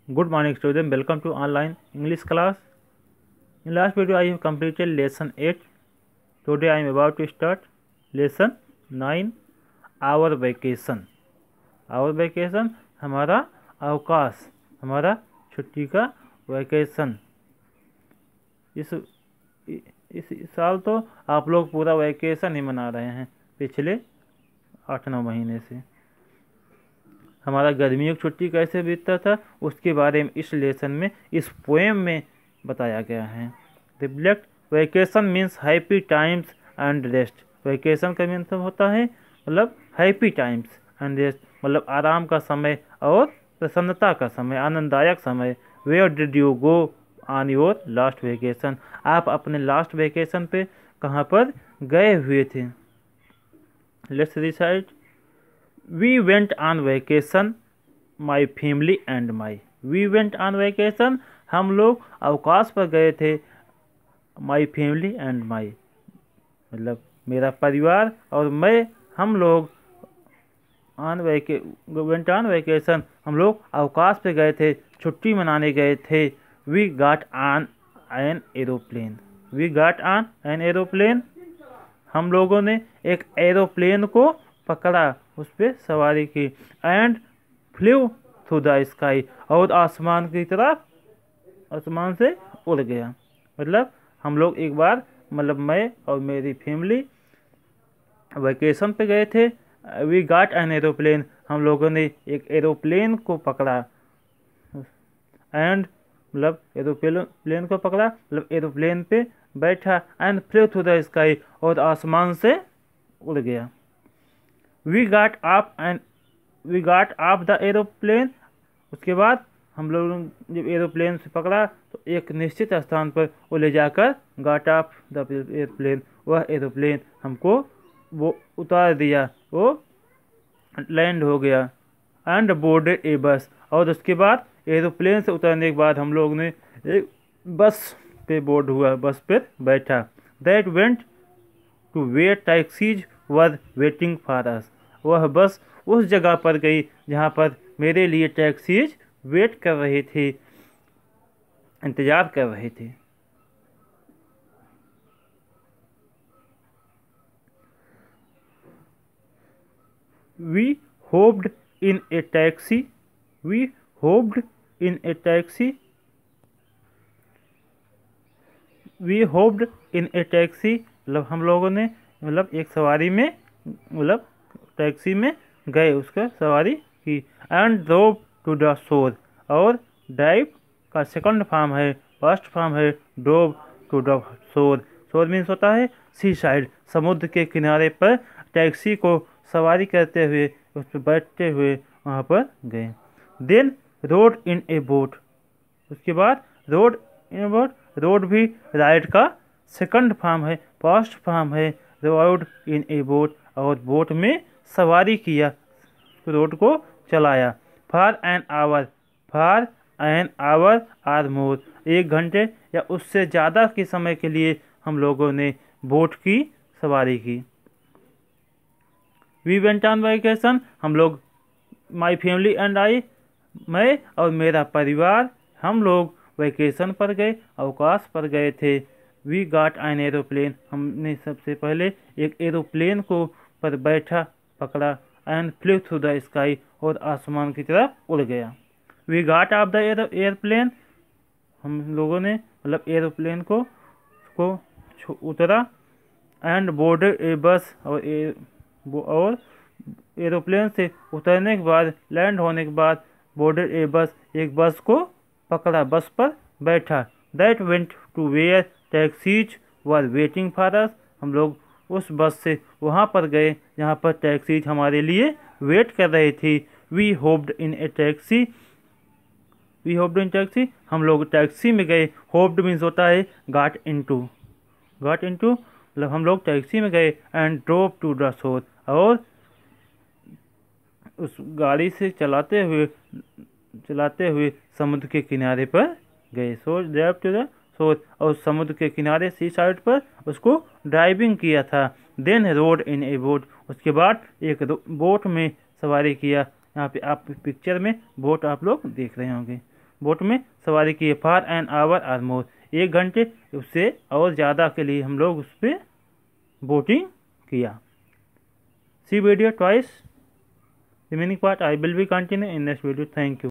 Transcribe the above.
Good morning students, welcome to online English class. In last video I have completed lesson 8. Today I am about to start lesson 9, our vacation. Our vacation हमारा अवकाश, हमारा छुट्टी का vacation. इस साल तो आप लोग पूरा वैकेशन ही मना रहे हैं पिछले 8-9 महीने से। हमारा गर्मियों की छुट्टी कैसे बीतता था उसके बारे में इस लेसन में, इस पोएम में बताया गया है। Reflect vacation means happy times and rest. Vacation का मतलब होता है मतलब हैप्पी टाइम्स एंड रेस्ट, मतलब आराम का समय और प्रसन्नता का समय, आनंददायक समय। Where did you go on your last vacation? आप अपने लास्ट वेकेशन पे कहाँ पर गए हुए थे? Let's recite. We went on vacation, my family and my. We went on vacation, हम लोग अवकाश पर गए थे। My family and my, मतलब मेरा परिवार और मैं, हम लोग went on vacation, हम लोग अवकाश पे गए थे, छुट्टी मनाने गए थे। We got on an aeroplane. We got on an aeroplane, हम लोगों ने एक एरोप्लेन को पकड़ा, उस पर सवारी की। And flew through the sky, और आसमान की तरफ, आसमान से उड़ गया। मतलब हम लोग एक बार, मतलब मैं और मेरी फैमिली वैकेशन पे गए थे। वी गॉट एन एरोप्लेन, हम लोगों ने एक एरोप्लेन को पकड़ा। एंड मतलब एरोप्लेन को पकड़ा, मतलब एरोप्लेन पे बैठा। And flew through the sky, और आसमान से उड़ गया। We got off the aeroplane, उसके बाद हम लोगों ने जब एरोप्लेन से पकड़ा तो एक निश्चित स्थान पर वो ले जाकर got off the airplane, वह एरोप्लेन हमको वो उतार दिया, वो लैंड हो गया। एंड बोर्डेड ए बस, और उसके बाद एरोप्लेन से उतरने के बाद हम लोग ने एक बस पे बोर्ड हुआ, बस पर बैठा। That went to where taxis were waiting for us, वह बस उस जगह पर गई जहाँ पर मेरे लिए टैक्सीज वेट कर रही थी, इंतज़ार कर रही थी। We hopped in a taxi. We hopped in a taxi. We hopped in a taxi, मतलब हम लोगों ने, मतलब एक सवारी में, मतलब टैक्सी में गए, उसका सवारी की। एंड ड्रोव टू द शोर, और ड्राइव का सेकंड फॉर्म है, फर्स्ट फॉर्म है drove to the shore. Shore means होता है सी साइड, समुद्र के किनारे पर टैक्सी को सवारी करते हुए, उस पर बैठते हुए वहाँ पर गए। Then rode in a boat, उसके बाद rode in a boat, rode भी राइड का सेकंड फॉर्म है, फर्स्ट फॉर्म है रोड इन ए बोट, और बोट में सवारी किया, रोड को चलाया। For an hour or more, 1 घंटे या उससे ज़्यादा के समय के लिए हम लोगों ने बोट की सवारी की। वी वेंट ऑन वैकेशन, हम लोग, माई फैमिली एंड आई, मैं और मेरा परिवार, हम लोग वैकेशन पर गए, अवकाश पर गए थे। वी गॉट एन एरोप्लेन, हमने सबसे पहले एक एरोप्लेन को पर बैठा, पकड़ा। And flew through the sky, और आसमान की तरफ उड़ गया। We got off the airplane, हम लोगों ने मतलब एरोप्लेन को उतरा। एंड बोर्डेड ए बस, और एरोप्लेन से उतरने के बाद, लैंड होने के बाद, बोर्डेड ए बस, एक बस को पकड़ा, बस पर बैठा। That went to where taxis were waiting for us, हम लोग उस बस से वहाँ पर गए जहाँ पर टैक्सीज हमारे लिए वेट कर रही थी। We hopped in a taxi, we hopped in taxi, हम लोग टैक्सी में गए। होप्ड मीन्स होता है गॉट इनटू, मतलब हम लोग टैक्सी में गए। एंड ड्रोव टू द शोर, और उस गाड़ी से चलाते हुए समुद्र के किनारे पर गए। सो ड्राइव टू द शोर, और समुद्र के किनारे सी साइड पर उसको ड्राइविंग किया था। Then rode in a boat, उसके बाद एक बोट में सवारी किया। यहाँ पे आप पिक्चर में बोट आप लोग देख रहे होंगे। बोट में सवारी की है। फॉर एन आवर और मोर, 1 घंटे उससे और ज़्यादा के लिए हम लोग उस पर बोटिंग किया। See video twice, remaining part I will be continue in next video. Thank you.